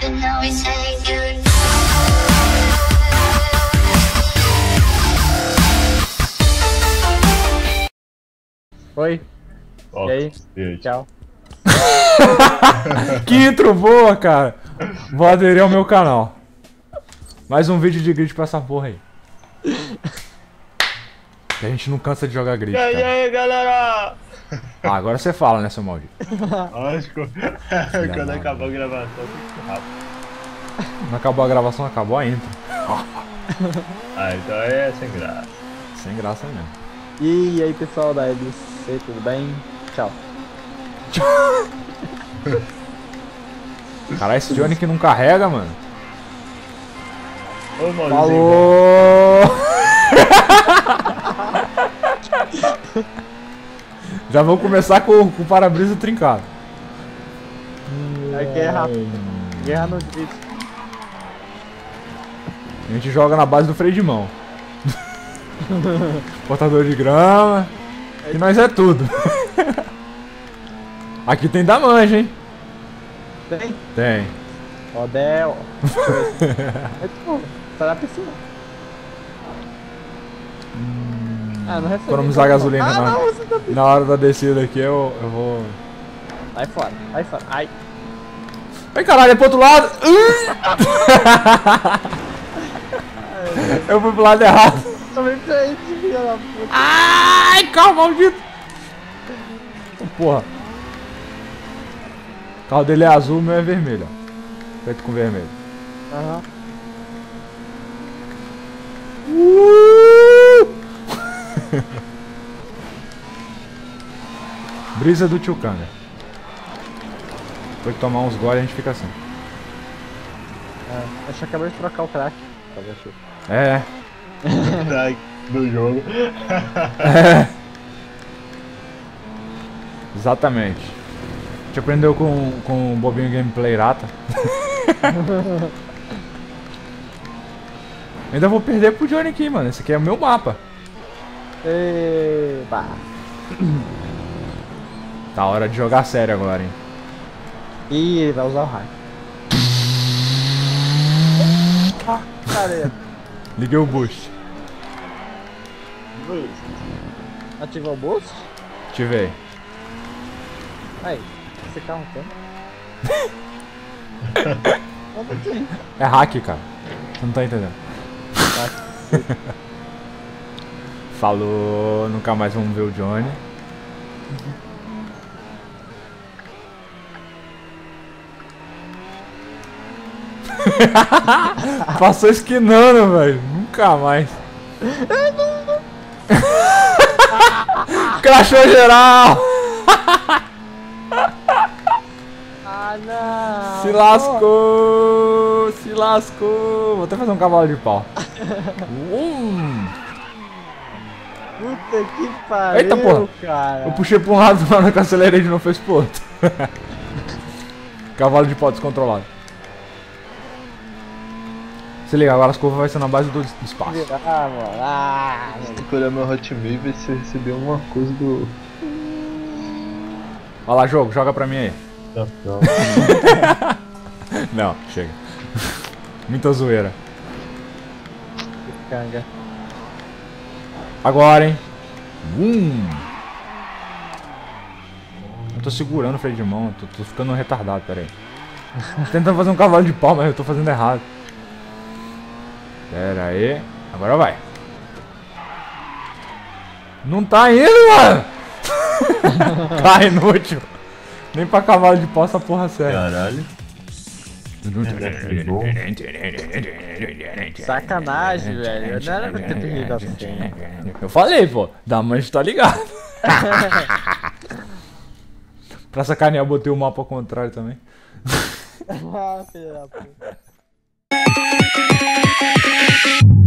and now we say goodbye. Oi. Ó, E aí? Tchau. Que intro boa, cara. Vou aderir ao meu canal. Mais um vídeo de grid pra essa porra aí. Que a gente não cansa de jogar grid, E aí, cara. galera? Ah, agora você fala, né, seu maldito? Lógico. Quando acabou a gravação, foi rápido. Não acabou a gravação, acabou a intro. Ah, então é sem graça. Sem graça mesmo. E aí, pessoal da LC, tudo bem? Tchau. Caralho, esse Johnny que não carrega, mano. Ô, Maurício. Falou! Já vou começar com o para-brisa trincado. É guerra. Guerra no grid. A gente joga na base do freio de mão. Cortador de grama. E nós é tudo. Aqui tem da manja, hein? Tem? Tem. Odel. É tipo, tá na piscina. Ah, não recebi. Economizar gasolina Ah, na, não, você tá piscina. na hora da descida aqui, eu vou... Vai fora, vai fora. Ai. Ai, caralho, é pro outro lado! Eu fui pro lado errado. Também pra ele, filha da puta. Ai, carro maldito! Porra. O carro dele é azul, o meu é vermelho, ó. Preto com vermelho. Aham. Brisa do tio Kanga. Depois de tomar uns goles a gente fica assim. É, acho que acabou de trocar o crack. Pra ver se- É. Tá do jogo. É. Exatamente. A gente aprendeu com o Bobinho Gameplay Rata. Ainda vou perder pro Johnny aqui, mano. Esse aqui é o meu mapa. Eba. Tá hora de jogar sério agora, hein. Ih, ele vai usar o raio. Ah, cara. Liguei o boost. Ativou o bolso? Ativei. Aí, esse carro tem? Não tem. É hack, cara. Você não tá entendendo. Falou, nunca mais vamos ver o Johnny. Passou esquinando, velho. Nunca mais. Crashou geral! Ah, não! Se lascou! Se lascou! Vou até fazer um cavalo de pau. Puta que pariu, Eita, porra. cara! Eu puxei pra um lado, na hora que eu acelerei de novo, fez pro outro. Cavalo de pau descontrolado. Se liga, agora as curvas vai ser na base do espaço. Ah, mano. Ah, Procurar meu Hotmail e ver se eu recebi alguma coisa do... Olha lá, jogo, joga pra mim aí. Não. Não, chega. Muita zoeira. que canga. Agora, hein. Eu tô segurando o freio de mão, tô ficando retardado, pera aí. Tô tentando fazer um cavalo de pau, mas eu tô fazendo errado. Pera aí. Agora vai. Não tá indo, mano! Tá inútil. Nem pra cavalo de pau essa porra serve. Caralho. Sacanagem, velho. Não era pra ter perdido assim. Eu falei, pô. Da mancha tá ligado. Pra sacanear, eu botei o mapa ao contrário também. Ah, filha da puta.